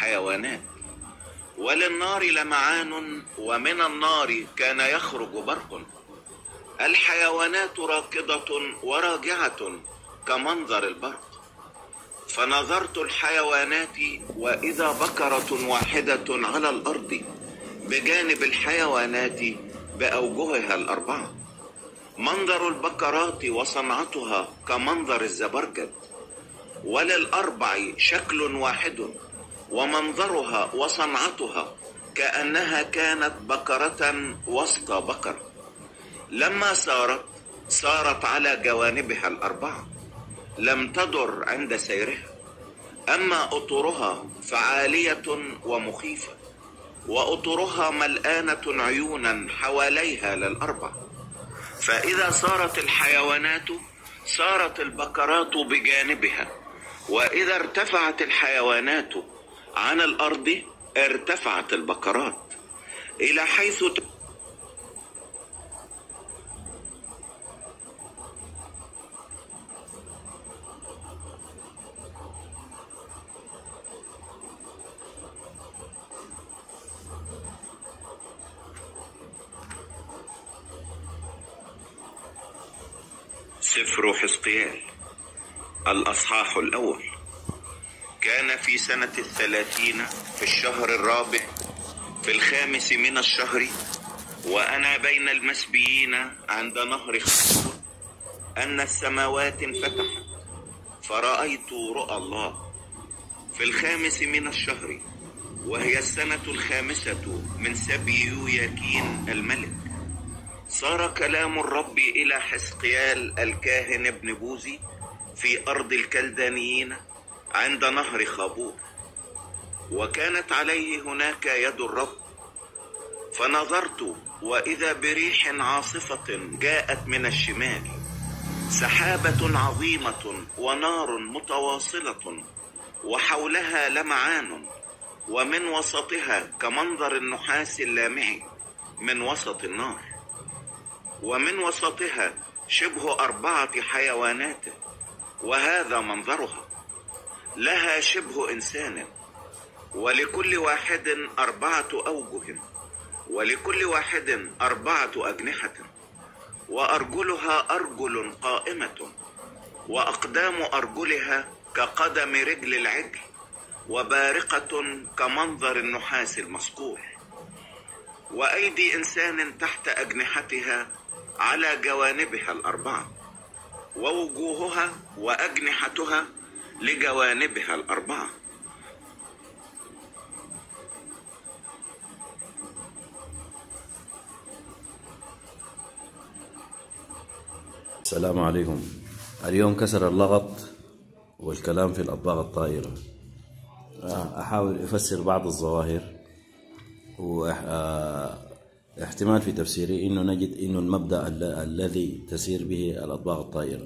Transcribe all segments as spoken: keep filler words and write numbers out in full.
الحيوانات. وللنار لمعان ومن النار كان يخرج برق. الحيوانات راكضة وراجعة كمنظر البرق. فنظرت الحيوانات وإذا بقرة واحدة على الأرض بجانب الحيوانات بأوجهها الأربعة. منظر البقرات وصنعتها كمنظر الزبرجد، وللأربع شكل واحد، ومنظرها وصنعتها كأنها كانت بقرة وسط بقر. لما سارت سارت على جوانبها الأربعة، لم تدر عند سيرها. أما أطرها فعالية ومخيفة، وأطرها ملآنة عيونا حواليها للأربع. فإذا سارت الحيوانات سارت البقرات بجانبها، وإذا ارتفعت الحيوانات عن الأرض ارتفعت البقرات إلى حيث سفر حزقيال الأصحاح الأول. كان في سنة الثلاثين في الشهر الرابع في الخامس من الشهر، وأنا بين المسبيين عند نهر خبور، أن السماوات انفتحت فرأيت رؤى الله في الخامس من الشهر، وهي السنة الخامسة من سبي يوياكين الملك. صار كلام الرب إلى حزقيال الكاهن ابن بوزي في أرض الكلدانيين عند نهر خابور، وكانت عليه هناك يد الرب. فنظرت وإذا بريح عاصفة جاءت من الشمال، سحابة عظيمة ونار متواصلة، وحولها لمعان، ومن وسطها كمنظر النحاس اللامع من وسط النار، ومن وسطها شبه أربعة حيوانات، وهذا منظرها. لها شبه إنسان، ولكل واحد أربعة أوجه، ولكل واحد أربعة أجنحة، وأرجلها أرجل قائمة، وأقدام أرجلها كقدم رجل العجل، وبارقة كمنظر النحاس المصقوع. وأيدي إنسان تحت أجنحتها على جوانبها الأربعة، ووجوهها وأجنحتها لجوانبها الأربعة. السلام عليكم. اليوم كسر اللغط والكلام في الأطباق الطائرة. أحاول أفسر بعض الظواهر، واحتمال في تفسيري إنه نجد إنه المبدأ الذي تسير به الأطباق الطائرة.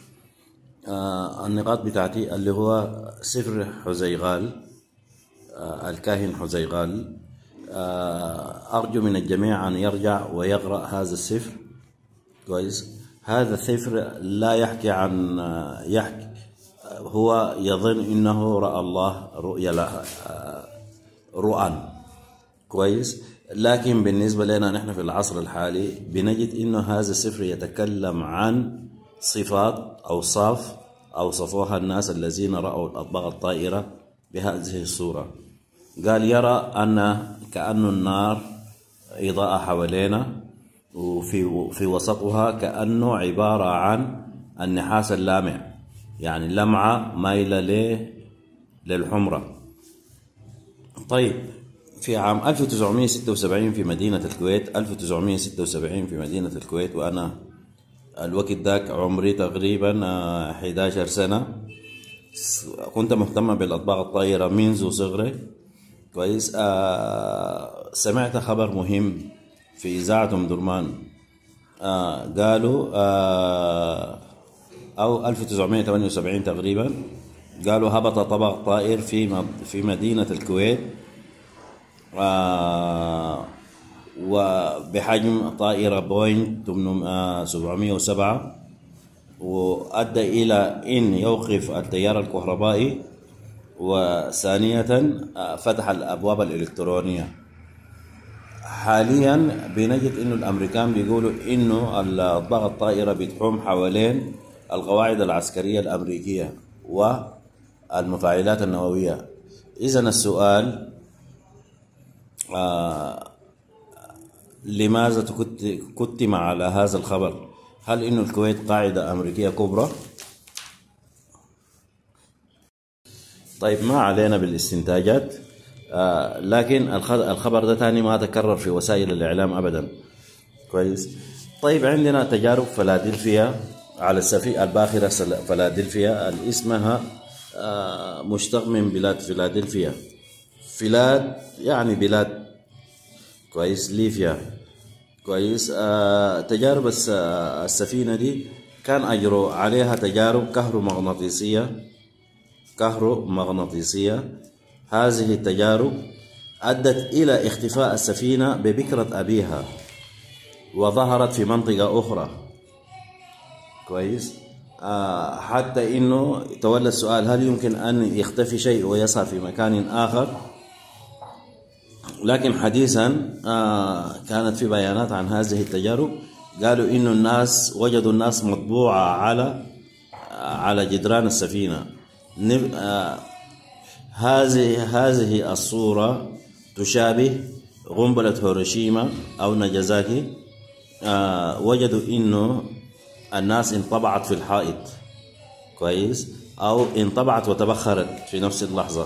النقاط بتاعتي اللي هو سفر حزيغال، الكاهن حزيغال. أرجو من الجميع أن يرجع ويقرأ هذا السفر كويس. هذا السفر لا يحكي عن يحكي هو يظن إنه رأى الله رؤيا لها رؤى كويس، لكن بالنسبة لنا نحن في العصر الحالي بنجد إنه هذا السفر يتكلم عن صفات أوصاف أوصفوها الناس الذين رأوا الأطباق الطائرة بهذه الصورة. قال يرى أن كأن النار إضاءة حوالينا، وفي في وسطها كأنه عبارة عن النحاس اللامع، يعني لمعة مايلة ليه للحمرة. طيب في عام ألف وتسعمائة وستة وسبعين في مدينة الكويت، ألف وتسعمائة وستة وسبعين في مدينة الكويت، وأنا الوقت ذاك عمري تقريبا أحد عشر سنة. كنت مهتم بالأطباق الطائرة منذ صغري كويس. آه سمعت خبر مهم في إذاعة أم درمان. آه قالوا آه أو ألف وتسعمائة وثمانية وسبعين تقريبا، قالوا هبط طبق طائر في في مدينة الكويت، آه وبحجم طائرة بوينغ سبعمائة وسبعة، وأدى إلى أن يوقف التيار الكهربائي وثانية فتح الأبواب الإلكترونية. حاليا بنجد إنه الأمريكان بيقولوا إنه الأطباق الطائرة بتحوم حوالين القواعد العسكرية الأمريكية والمفاعلات النووية. إذن السؤال آه لماذا كتم على هذا الخبر؟ هل إنه الكويت قاعدة أمريكية كبرى؟ طيب ما علينا بالاستنتاجات، آه لكن الخبر ده تاني ما تكرر في وسائل الإعلام أبدا. كويس. طيب عندنا تجارب فيلادلفيا على السفينة الباخرة فيلادلفيا اللي اسمها آه مشتق من بلاد فيلادلفيا. فيلاد يعني بلاد، كويس، ليفيا. كويس. آه تجارب السفينة دي كان أجروا عليها تجارب كهرومغناطيسية كهرومغناطيسية هذه التجارب أدت إلى اختفاء السفينة ببكرة أبيها وظهرت في منطقة أخرى. كويس. آه حتى إنه تولى السؤال هل يمكن أن يختفي شيء ويظهر في مكان آخر؟ لكن حديثا آه كانت في بيانات عن هذه التجارب، قالوا إنه الناس وجدوا الناس مطبوعة على آه على جدران السفينة. آه هذه هذه الصورة تشابه قنبلة هيروشيما أو ناجازاكي. آه وجدوا إنه الناس انطبعت في الحائط، كويس، أو انطبعت وتبخرت في نفس اللحظة.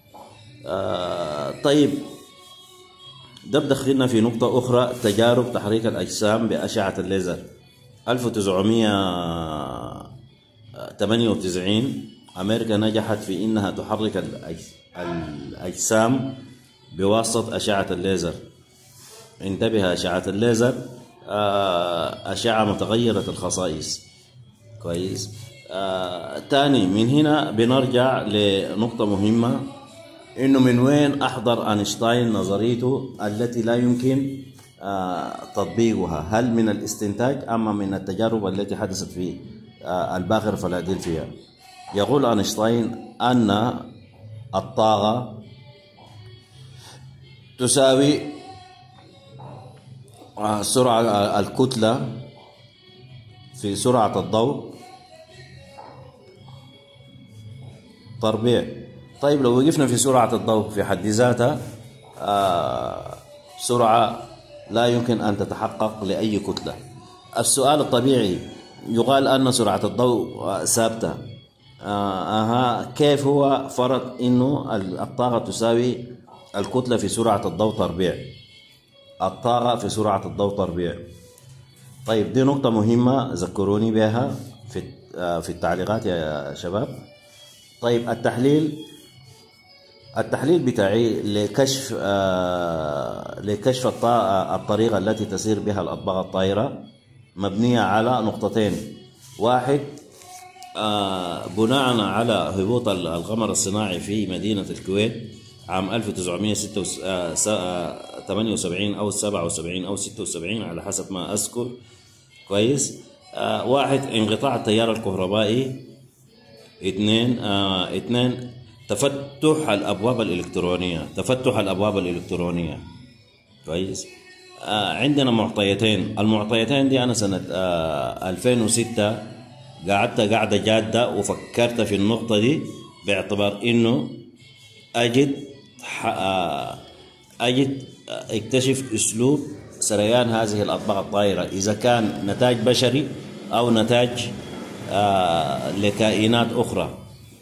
آه طيب ده بدخلنا في نقطة أخرى، تجارب تحريك الأجسام بأشعة الليزر. ألف وتسعمائة وثمانية وتسعين أمريكا نجحت في إنها تحرك الأجسام بواسطة أشعة الليزر. انتبه، أشعة الليزر أشعة متغيرة الخصائص. كويس. آه تاني من هنا بنرجع لنقطة مهمة، إنه من وين أحضر أينشتاين نظريته التي لا يمكن آه تطبيقها؟ هل من الاستنتاج أم من التجارب التي حدثت في آه الباخرة فيلادلفيا؟ يقول أينشتاين أن الطاقة تساوي آه سرعة الكتلة في سرعة الضوء تربيع. طيب لو وقفنا في سرعة الضوء في حد ذاتها آه سرعة لا يمكن أن تتحقق لأي كتلة. السؤال الطبيعي يقال أن سرعة الضوء ثابتة. آه كيف هو فرض إنه الطاقة تساوي الكتلة في سرعة الضوء تربيع؟ الطاقة في سرعة الضوء تربيع. طيب دي نقطة مهمة ذكروني بها في آه في التعليقات يا شباب. طيب التحليل التحليل بتاعي لكشف آه لكشف الطريقة التي تسير بها الأطباق الطائرة مبنية على نقطتين. واحد، آه بناء على هبوط القمر الصناعي في مدينة الكويت عام ألف وتسعمائة وثمانية وسبعين أو سبعة وسبعين أو ستة وسبعين على حسب ما أذكر. كويس. آه واحد، انقطاع التيار الكهربائي. اثنين آه اثنين تفتح الأبواب الإلكترونية تفتح الأبواب الإلكترونية. كويس. آه عندنا معطيتين. المعطيتين دي أنا سنة آه ألفين وستة قعدت قاعدة جادة وفكرت في النقطة دي باعتبار إنه أجد آه أجد اكتشف أسلوب سريان هذه الأطباق الطائرة، إذا كان نتاج بشري أو نتاج آه لكائنات أخرى.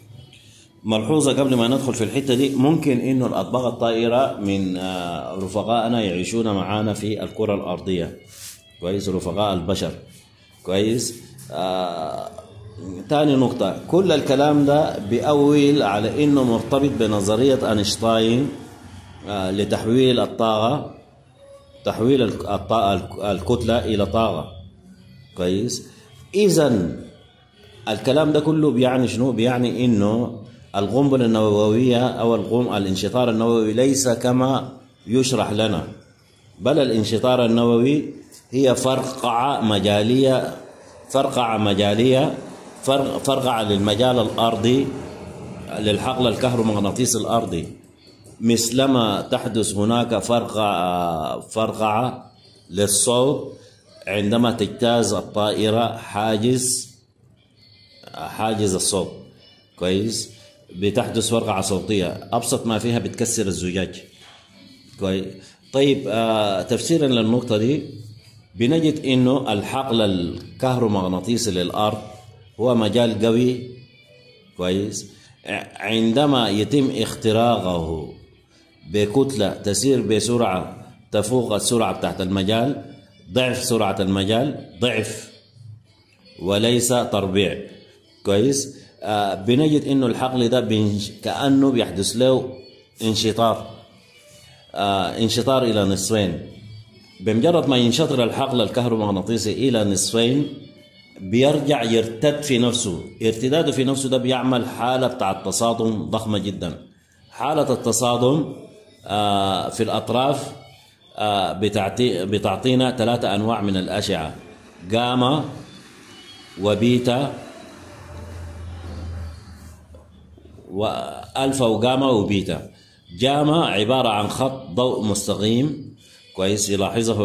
ملحوظة قبل ما ندخل في الحتة دي، ممكن إنه الأطباق الطائرة من آه رفقائنا يعيشون معانا في الكرة الأرضية. كويس. رفقاء البشر. كويس. آه تاني نقطة، كل الكلام ده بأول على إنه مرتبط بنظرية أينشتاين آه لتحويل الطاقة تحويل الطاقة الكتلة إلى طاقة. كويس. إذن الكلام ده كله بيعني شنو؟ بيعني إنه القنبلة النووية أو القم الانشطار النووي ليس كما يشرح لنا، بل الانشطار النووي هي فرقعة مجالية فرقعة مجالية فرقعة للمجال الأرضي للحقل الكهرومغناطيسي الأرضي مثلما تحدث هناك فرقعة فرقعة للصوت عندما تجتاز الطائرة حاجز حاجز الصوت. كويس، بتحدث فرقعة صوتية أبسط ما فيها بتكسر الزجاج. كويس. طيب آه تفسيرا للنقطة دي بنجد إنه الحقل الكهرومغناطيسي للأرض هو مجال قوي. كويس. عندما يتم اختراقه بكتلة تسير بسرعة تفوق السرعة بتاعت المجال، ضعف سرعة المجال، ضعف وليس تربيع. كويس. آه بنجد إنه الحقل ده بينش... كأنه بيحدث له انشطار آه انشطار إلى نصفين. بمجرد ما ينشطر الحقل الكهرومغناطيسي إلى نصفين بيرجع يرتد في نفسه. ارتداده في نفسه ده بيعمل حالة بتاع تصادم ضخمة جدا. حالة التصادم آه في الأطراف آه بتعطي بتعطينا ثلاثة أنواع من الأشعة: جاما وبيتا وألفا وجاما وبيتا. جاما عبارة عن خط ضوء مستقيم، كويس، يلاحظه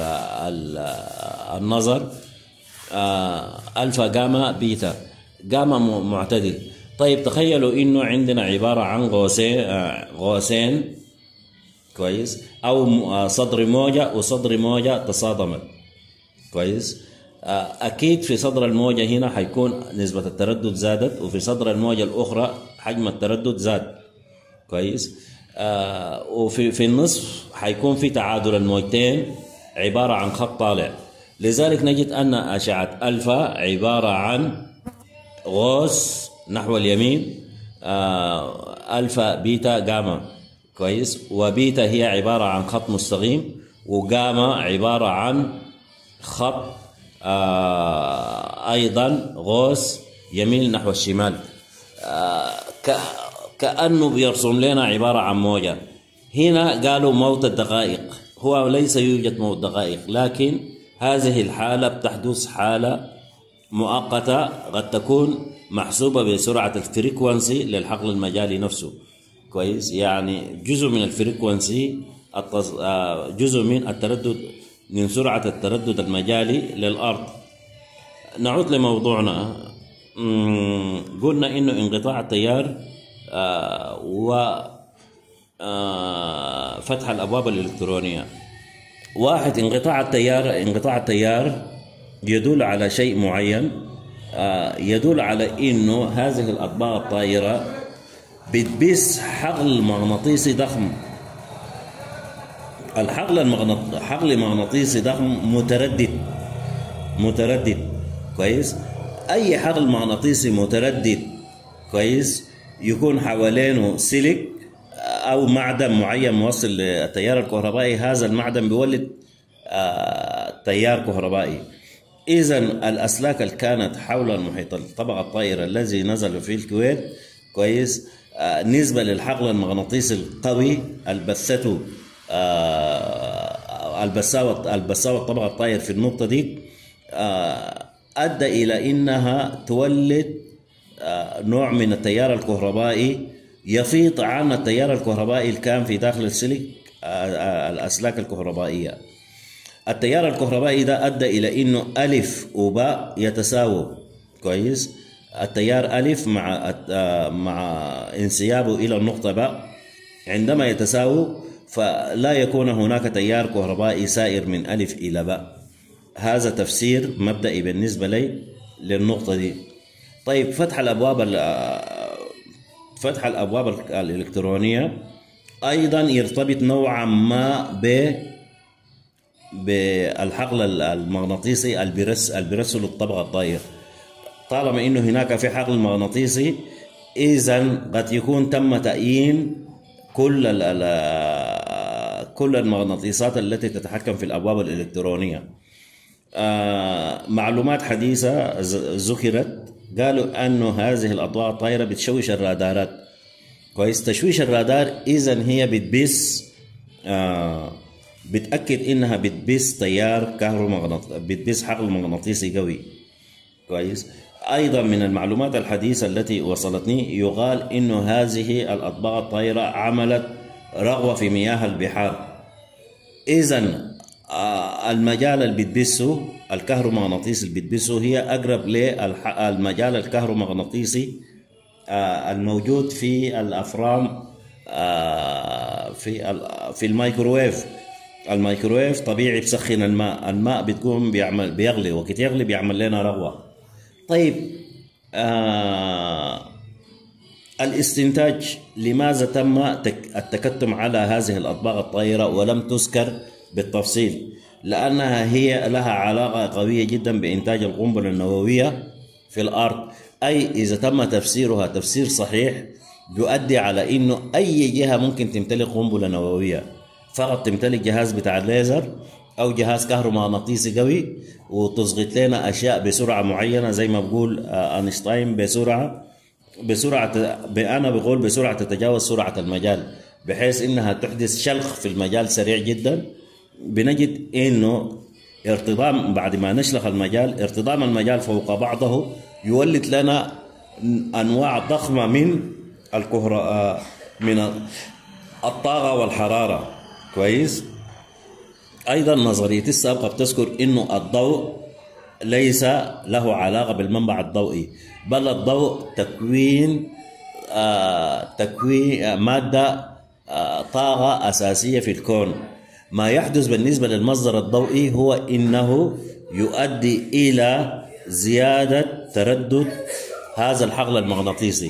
النظر. ألفا جاما بيتا. جاما معتدل. طيب تخيلوا إنه عندنا عبارة عن غوسين غوسين كويس، أو صدر موجة وصدر موجة تصادمت. كويس. أكيد في صدر الموجة هنا حيكون نسبة التردد زادت، وفي صدر الموجة الأخرى حجم التردد زاد. كويس. آه وفي في النصف حيكون في تعادل الموجتين عبارة عن خط طالع. لذلك نجد أن أشعة ألفا عبارة عن غوص نحو اليمين، آه ألفا بيتا جاما. كويس. وبيتا هي عبارة عن خط مستقيم، وجاما عبارة عن خط آه أيضا غوص يميل نحو الشمال. آه كأنه بيرسم لنا عبارة عن موجة. هنا قالوا موت الدقائق. هو ليس يوجد موت دقائق، لكن هذه الحالة بتحدث حالة مؤقتة قد تكون محسوبة بسرعة الفريكوانسي للحقل المجالي نفسه. كويس. يعني جزء من الفريكوانسي، جزء من التردد، من سرعة التردد المجالي للأرض. نعود لموضوعنا. قلنا إنه انقطاع التيار آه وفتح آه الأبواب الإلكترونية. واحد، انقطاع التيار انقطاع التيار يدل على شيء معين. آه يدل على إنه هذه الأطباق الطائرة بتبث حقل مغناطيسي ضخم. الحقل المغناطيسي حقل مغناطيسي ضخم متردد متردد. كويس. أي حقل مغناطيسي متردد، كويس، يكون حوالينه سلك أو معدن معين موصل للتيار الكهربائي. هذا المعدن بيولد آه تيار كهربائي. إذا الأسلاك اللي كانت حول المحيط الطبقة الطائرة الذي نزل في الكويت، كويس، آه نسبة للحقل المغناطيسي القوي البثته آه البثاوة البثاوة الطبقة الطائر في النقطة دي آه أدى إلى إنها تولد آه نوع من التيار الكهربائي يفيض عن التيار الكهربائي اللي كان في داخل السلك آه الأسلاك الكهربائية. التيار الكهربائي ده أدى إلى إنه ألف وباء يتساووا. كويس. التيار ألف مع آه مع انسيابه إلى النقطة باء عندما يتساووا فلا يكون هناك تيار كهربائي سائر من ألف إلى باء. هذا تفسير مبدئي بالنسبة لي للنقطة دي. طيب فتح الأبواب فتح الأبواب الإلكترونية أيضا يرتبط نوعا ما ب بالحقل المغناطيسي البرس البرسل الطبقة الطائر. طالما إنه هناك في حقل مغناطيسي، إذن قد يكون تم تأيين كل كل المغناطيسات التي تتحكم في الأبواب الإلكترونية. آه معلومات حديثة ذكرت، قالوا أنه هذه الأضواء الطائرة بتشوش الرادارات. كويس. تشويش الرادار إذن هي بتبث آه بتأكد إنها بتبث تيار كهرومغناطيسي، بتبث حقل مغناطيسي قوي. كويس. أيضا من المعلومات الحديثة التي وصلتني يقال إنه هذه الأطباق الطائرة عملت رغوة في مياه البحار. إذن المجال اللي بتبثه الكهرومغناطيسي اللي بتبثه هي أقرب للمجال الكهرومغناطيسي الموجود في الأفرام في في الميكروويف. الميكروويف طبيعي بسخن الماء، الماء بتكون بيعمل بيغلي، وقت يغلي بيعمل لنا رغوة. طيب آه الاستنتاج، لماذا تم التكتم على هذه الأطباق الطائرة ولم تذكر بالتفصيل؟ لأنها هي لها علاقة قوية جدا بإنتاج القنبلة النووية في الأرض. أي إذا تم تفسيرها تفسير صحيح يؤدي على إنه أي جهة ممكن تمتلك قنبلة نووية، فقط تمتلك جهاز بتاع الليزر أو جهاز كهرومغناطيسي قوي وتسقط لنا أشياء بسرعة معينة، زي ما بقول أينشتاين بسرعة بسرعة أنا بقول بسرعة تتجاوز سرعة المجال، بحيث إنها تحدث شلخ في المجال سريع جدا. بنجد إنه ارتطام بعد ما نشلخ المجال، ارتطام المجال فوق بعضه يولد لنا أنواع ضخمة من الكهرباء، من الطاقة والحرارة. كويس. أيضا نظريتي السابقة بتذكر إنه الضوء ليس له علاقة بالمنبع الضوئي، بل الضوء تكوين آه تكوين آه مادة آه طاقة أساسية في الكون. ما يحدث بالنسبة للمصدر الضوئي هو إنه يؤدي إلى زيادة تردد هذا الحقل المغناطيسي.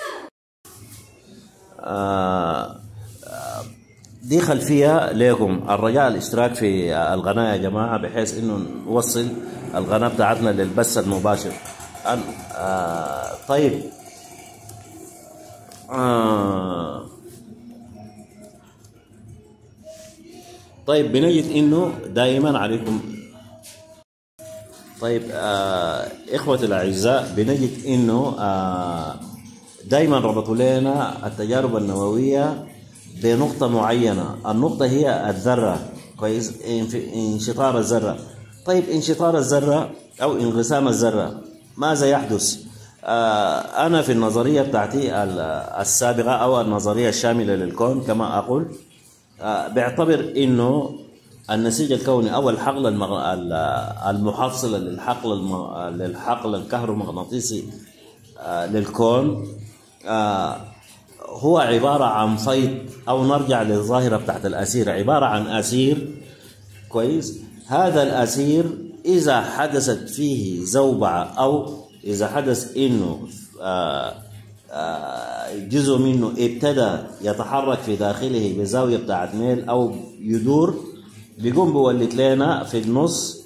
آه دي خلفية لكم. الرجاء الاشتراك في القناة يا جماعة، بحيث انه نوصل القناة بتاعتنا للبث المباشر. آه طيب آه طيب بنجد انه دائما عليكم. طيب آه اخوتي الاعزاء، بنجد انه آه دائما ربطوا لنا التجارب النووية بنقطة معينة. النقطة هي الذرة. كويس. انشطار الذرة. طيب انشطار الذرة أو انقسام الذرة ماذا يحدث؟ آه أنا في النظرية بتاعتي السابقة أو النظرية الشاملة للكون كما أقول، آه بعتبر إنه النسيج الكوني أو الحقل المغ... المحصلة للحقل الم... للحقل الكهرومغناطيسي آه للكون آه هو عبارة عن فيض، أو نرجع للظاهرة بتاعت الأسير، عبارة عن أسير. كويس. هذا الأسير إذا حدثت فيه زوبعة أو إذا حدث إنه آآ آآ جزء منه ابتدى يتحرك في داخله بزاوية بتاعت ميل أو يدور، بيقوم بيولد لنا في النص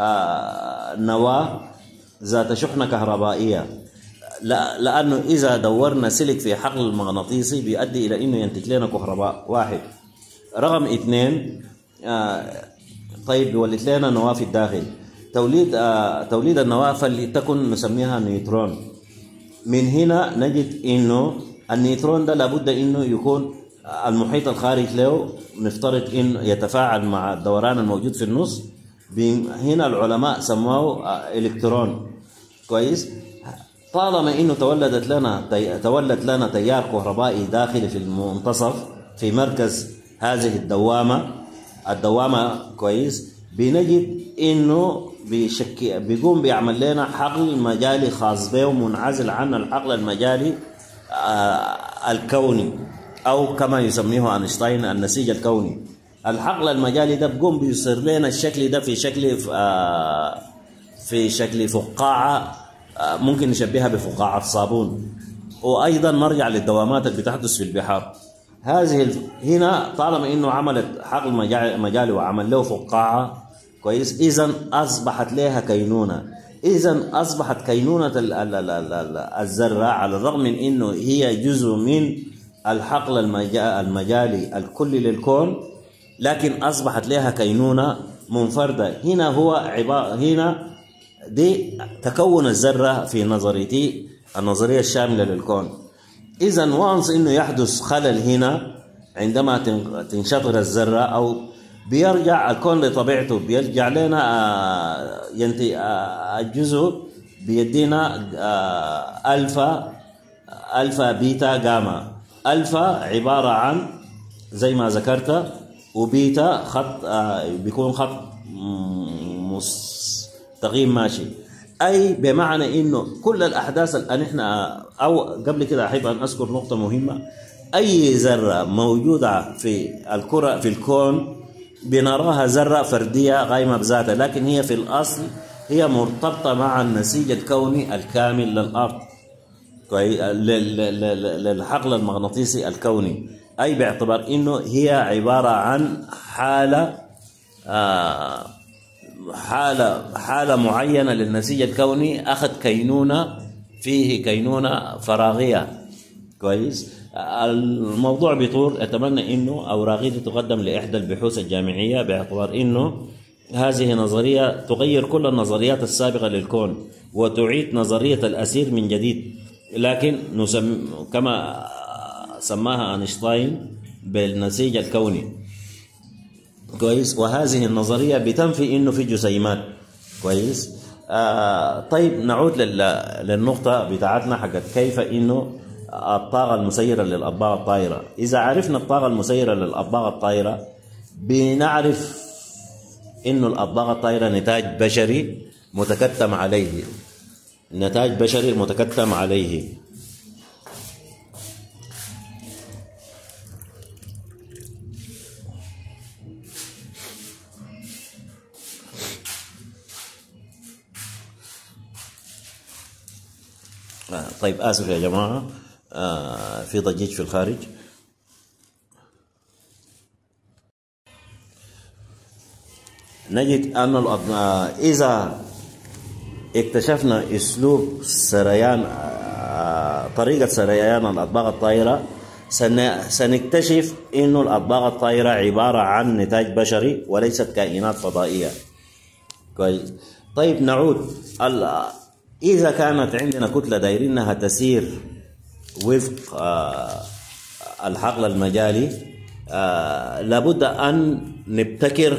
نواة ذات شحنة كهربائية. لا لأنه إذا دورنا سلك في حقل المغناطيسي بيؤدي إلى إنه ينتج لنا كهرباء. واحد. رقم اثنين آه طيب بيولد لنا نواة في الداخل. توليد آه توليد النواة فلتكن نسميها نيوترون. من هنا نجد إنه النيوترون ده لابد إنه يكون المحيط الخارج له نفترض إنه يتفاعل مع الدوران الموجود في النص. هنا العلماء سموه آه إلكترون. كويس. طالما انه تولدت لنا تولد لنا تيار كهربائي داخلي في المنتصف في مركز هذه الدوامه الدوامه كويس، بنجد انه بشكل بيقوم بيعمل لنا حقل مجالي خاص به ومنعزل عن الحقل المجالي آه الكوني، او كما يسميه اينشتاين النسيج الكوني. الحقل المجالي ده بيقوم بيصير لنا الشكل ده في شكل آه في شكل فقاعه، ممكن نشبهها بفقاعة صابون. وأيضا نرجع للدوامات اللي بتحدث في البحار. هذه هنا طالما إنه عملت حقل مجالي وعمل له فقاعة. كويس. إذن أصبحت لها كينونة. إذن أصبحت كينونة الذرة على الرغم من إنه هي جزء من الحقل المجالي الكلي للكون، لكن أصبحت لها كينونة منفردة. هنا هو عبارة هنا دي تكون الذرة في نظريتي النظرية الشاملة للكون. إذن وانس إنه يحدث خلل هنا عندما تنشطر الذرة أو بيرجع الكون لطبيعته، بيرجع لنا ينتي الجزء بيدينا آه الفا الفا بيتا جاما. الفا عباره عن زي ما ذكرت، وبيتا خط آه بيكون خط مستقيم ماشي، اي بمعنى انه كل الاحداث اللي احنا او قبل كده احب ان اذكر نقطه مهمه. اي ذره موجوده في الكره في الكون بنراها ذره فرديه قائمه بذاتها، لكن هي في الاصل هي مرتبطه مع النسيج الكوني الكامل للارض، للحقل المغناطيسي الكوني، اي باعتبار انه هي عباره عن حاله آه حاله حاله معينه للنسيج الكوني، اخذ كينونه فيه كينونه فراغيه. كويس. الموضوع بيطول، اتمنى انه اوراقي تقدم لاحدى البحوث الجامعيه، باعتبار انه هذه نظريه تغير كل النظريات السابقه للكون وتعيد نظريه الاسير من جديد، لكن نسم كما سماها أينشتاين بالنسيج الكوني. كويس. وهذه النظريه بتنفي انه في جسيمات. كويس. آه طيب نعود للنقطه بتاعتنا حقت كيف انه الطاقة المسيرة للأطباق الطائرة. إذا عرفنا الطاقة المسيرة للأطباق الطائرة بنعرف إنه الأطباق الطائرة نتاج بشري متكتم عليه، نتاج بشري متكتم عليه. طيب آسف يا جماعة، آه في ضجيج في الخارج. نجد أن إذا اكتشفنا أسلوب سريان آه طريقة سريان الأطباق الطائرة، سنكتشف أن الأطباق الطائرة عبارة عن نتاج بشري وليست كائنات فضائية. كويس. طيب نعود، إذا كانت عندنا كتلة دايرينها تسير وفق آه الحقل المجالي، آه لابد أن نبتكر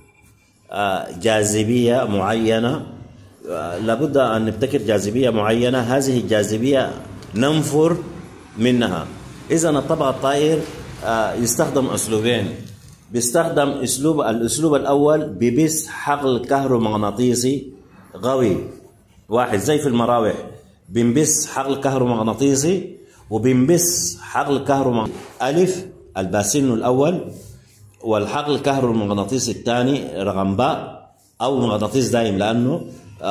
آه جاذبية معينة، آه لابد أن نبتكر جاذبية معينة. هذه الجاذبية ننفر منها. إذا الطبق الطائر آه يستخدم أسلوبين. بيستخدم أسلوب الأسلوب الأول ببث حقل كهرومغناطيسي قوي واحد زي في المراوح، بنبث حقل كهرومغناطيسي وبنبث حقل كهرومغناطيسي ألف الباسين الأول، والحقل الكهرومغناطيسي الثاني رقم باء أو مغناطيس دائم، لأنه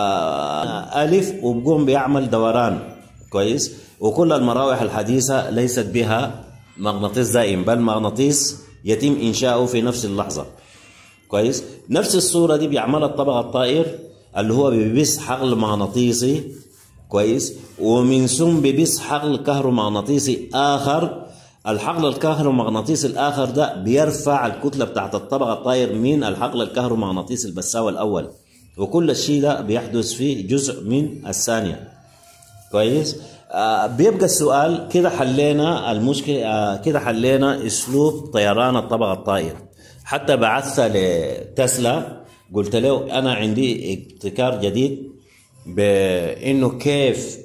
آه ألف وبقوم بيعمل دوران. كويس. وكل المراوح الحديثة ليست بها مغناطيس دائم، بل مغناطيس يتم إنشاؤه في نفس اللحظة. كويس. نفس الصورة دي بيعملها الطبق الطائر اللي هو بيبث حقل مغناطيسي. كويس. ومن ثم بيبث حقل كهرومغناطيسي آخر. الحقل الكهرومغناطيسي الآخر ده بيرفع الكتلة بتاعت الطبق الطائر من الحقل الكهرومغناطيسي البثاوي الأول، وكل الشيء ده بيحدث في جزء من الثانية. كويس. آه بيبقى السؤال، كده حلينا المشكلة، آه كده حلينا أسلوب طيران الطبق الطائر. حتى بعثت لتسلا قلت له أنا عندي ابتكار جديد بأنه كيف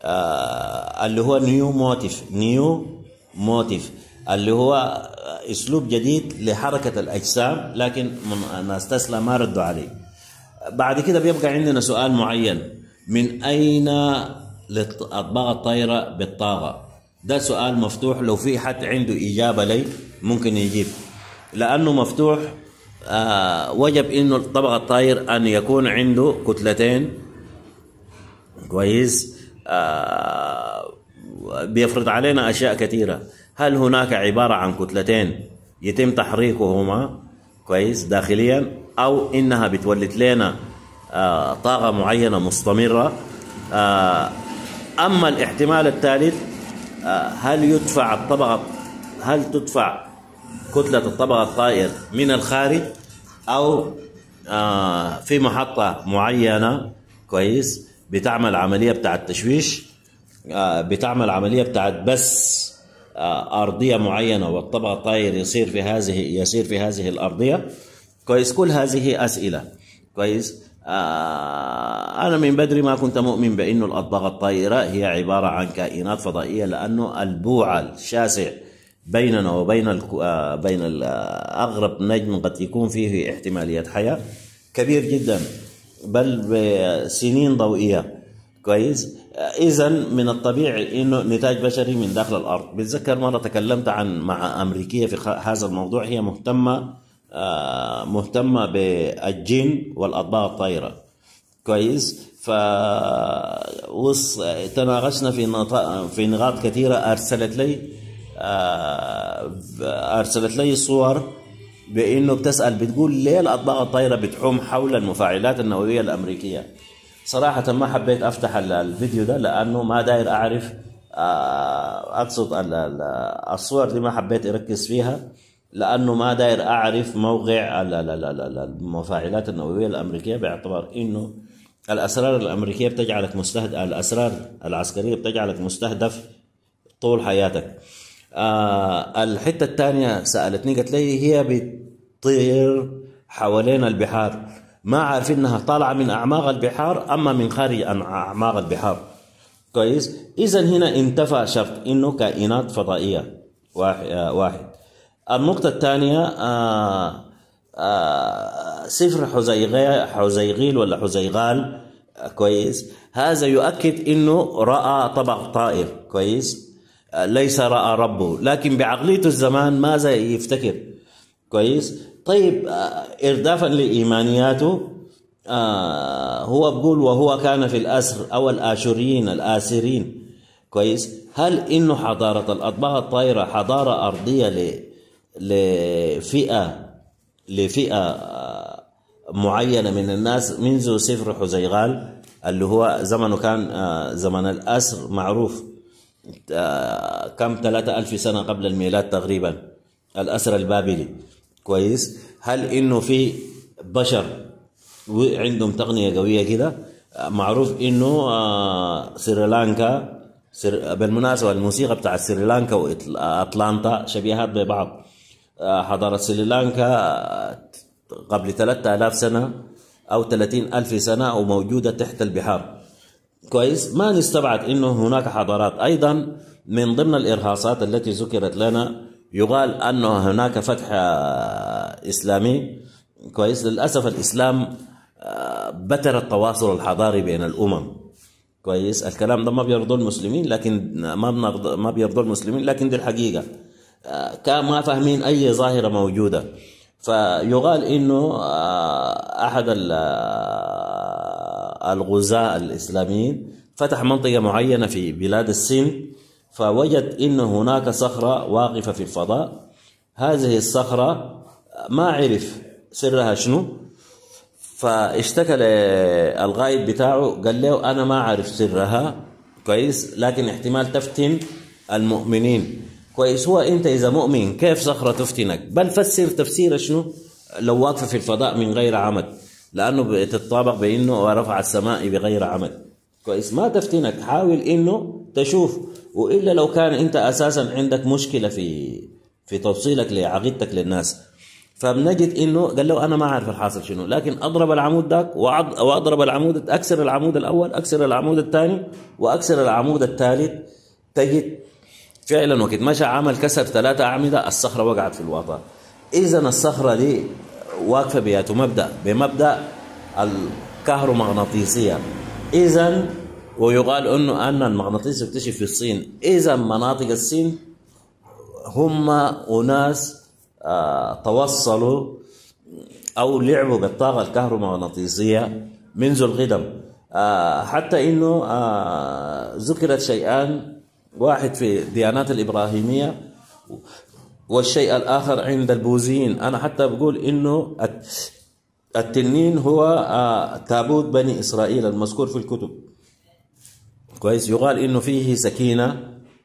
آه اللي هو نيو موتيف نيو موتيف اللي هو أسلوب جديد لحركة الأجسام، لكن ناس تسلا ما ردوا عليه. بعد كده بيبقى عندنا سؤال معين، من أين للأطباق الطائرة بالطاقة؟ ده سؤال مفتوح، لو في حد عنده إجابة لي ممكن يجيب، لأنه مفتوح. آه وجب إنه الطبق الطائر أن يكون عنده كتلتين. كويس. آه بيفرض علينا أشياء كثيرة. هل هناك عبارة عن كتلتين يتم تحريكهما كويس داخليا، أو إنها بتولد لنا آه طاقة معينة مستمرة؟ آه أما الاحتمال الثالث، آه هل يدفع الطبق هل تدفع كتلة الطبق الطائر من الخارج، أو آه في محطة معينة كويس بتعمل عملية بتاعة تشويش، آه بتعمل عملية بتاعة بس آه أرضية معينة، والطبق الطائر يصير في هذه يسير في هذه الأرضية. كويس. كل هذه أسئلة. كويس. آه أنا من بدري ما كنت مؤمن بأنه الأطباق الطائرة هي عبارة عن كائنات فضائية، لأنه البوع الشاسع بيننا وبين آه بين أغرب نجم قد يكون فيه احتمالية حياة كبير جدا، بل بسنين ضوئية. كويس. إذا من الطبيعي إنه نتاج بشري من داخل الأرض. بتذكر مرة تكلمت عن مع أمريكية في هذا الموضوع، هي مهتمة آه مهتمة بالجن والأطباق الطائرة. كويس. ف تناقشنا في نقاط في نقاط كثيرة. أرسلت لي آه أرسلت لي صور بإنه بتسأل بتقول ليه الأطباق الطائرة بتحوم حول المفاعلات النووية الأمريكية. صراحة ما حبيت أفتح الفيديو ده لأنه ما داير أعرف، أقصد الصور دي ما حبيت أركز فيها لأنه ما داير أعرف موقع المفاعلات النووية الأمريكية، باعتبار إنه الأسرار الأمريكية بتجعلك مستهدف، الأسرار العسكرية بتجعلك مستهدف طول حياتك. الحتة الثانية سألتني قالت لي هي بتطير حوالين البحار، ما عارف انها طالعه من اعماق البحار اما من خارج اعماق البحار. كويس. اذا هنا انتفى شرط انه كائنات فضائيه. واحد. النقطه الثانيه آآ آآ سفر حزيغيل ولا حزيغال. كويس. هذا يؤكد انه راى طبق طائر. كويس. ليس راى ربه، لكن بعقليته الزمان ماذا يفتكر. كويس. طيب إردافا لإيمانياته آه هو بقول وهو كان في الأسر أو الآشوريين الآسرين. كويس. هل إنه حضارة الأطباق الطائرة حضارة أرضية ل... لفئة لفئة معينة من الناس منذ سفر حزيغال اللي هو زمنه كان آه زمن الأسر معروف آه كم ثلاثة ألف سنة قبل الميلاد تقريبا، الأسر البابلي. كويس. هل انه في بشر عندهم تقنيه قويه كده؟ معروف انه سريلانكا، بالمناسبه الموسيقى بتاع سريلانكا واتلانتا شبيهات ببعض. حضاره سريلانكا قبل ثلاثة آلاف سنه او ثلاثين ألف سنه وموجوده تحت البحار. كويس. ما نستبعد انه هناك حضارات ايضا. من ضمن الارهاصات التي ذكرت لنا يقال أنه هناك فتح إسلامي. كويس. للأسف الإسلام بتر التواصل الحضاري بين الأمم. كويس. الكلام ده ما بيرضوا المسلمين، لكن ما ما بيرضوا المسلمين لكن دي الحقيقة. ما فاهمين أي ظاهرة موجودة. فيقال إنه أحد الغزاة الإسلاميين فتح منطقة معينة في بلاد الصين، فوجد إن هناك صخرة واقفة في الفضاء. هذه الصخرة ما عرف سرها شنو، فاشتكى للغايد بتاعه قال له أنا ما أعرف سرها. كويس. لكن احتمال تفتن المؤمنين. كويس. هو أنت إذا مؤمن كيف صخرة تفتنك؟ بل فسر تفسير شنو لو واقفة في الفضاء من غير عمد، لأنه بتتطابق بأنه ورفع السماء بغير عمد. كويس. ما تفتنك، حاول إنه تشوف. وإلا لو كان أنت أساسا عندك مشكلة في في توصيلك لعقيدتك للناس. فبنجد إنه قال له أنا ما أعرف الحاصل شنو، لكن أضرب العمود ذاك وأضرب العمود، أكسر العمود الأول، أكسر العمود الثاني، وأكسر العمود الثالث. تجد فعلا وقت مشى عمل كسر ثلاثة أعمدة الصخرة وقعت في الوطن. إذا الصخرة دي واقفة بياته مبدأ بمبدأ الكهرومغناطيسية. إذا ويقال انه ان المغناطيس اكتشف في الصين. اذا مناطق الصين هم اناس آه توصلوا او لعبوا بالطاقه الكهرومغناطيسيه منذ القدم. آه حتى انه آه ذكرت شيئان، واحد في الديانات الابراهيميه والشيء الاخر عند البوذيين. انا حتى بقول انه التنين هو آه تابوت بني اسرائيل المذكور في الكتب. كويس. يقال انه فيه سكينه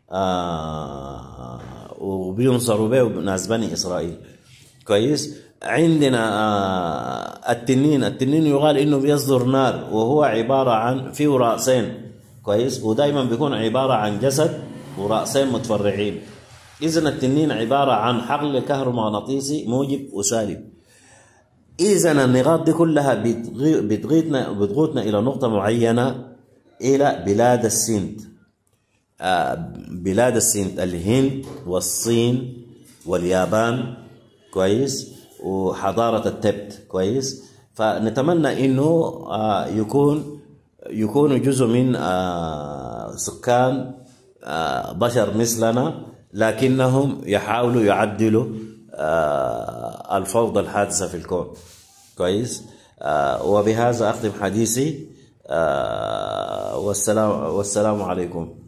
آه وبينصروا به ناس بني اسرائيل. كويس. عندنا آه التنين التنين يقال انه بيصدر نار، وهو عباره عن فيه راسين. كويس. ودائما بيكون عباره عن جسد وراسين متفرعين. اذا التنين عباره عن حقل كهرومغناطيسي موجب وسالب. إذن النقاط دي كلها بتغيتنا بتغوتنا إلى نقطة معينة، إلى بلاد السند. آه بلاد السند، الهند والصين واليابان، كويس، وحضارة التبت، كويس. فنتمنى إنه آه يكون يكونوا جزء من آه سكان آه بشر مثلنا، لكنهم يحاولوا يعدلوا آه الفوضى الحادثة في الكون، كويس. آه وبهذا أختم حديثي. آه والسلام والسلام عليكم.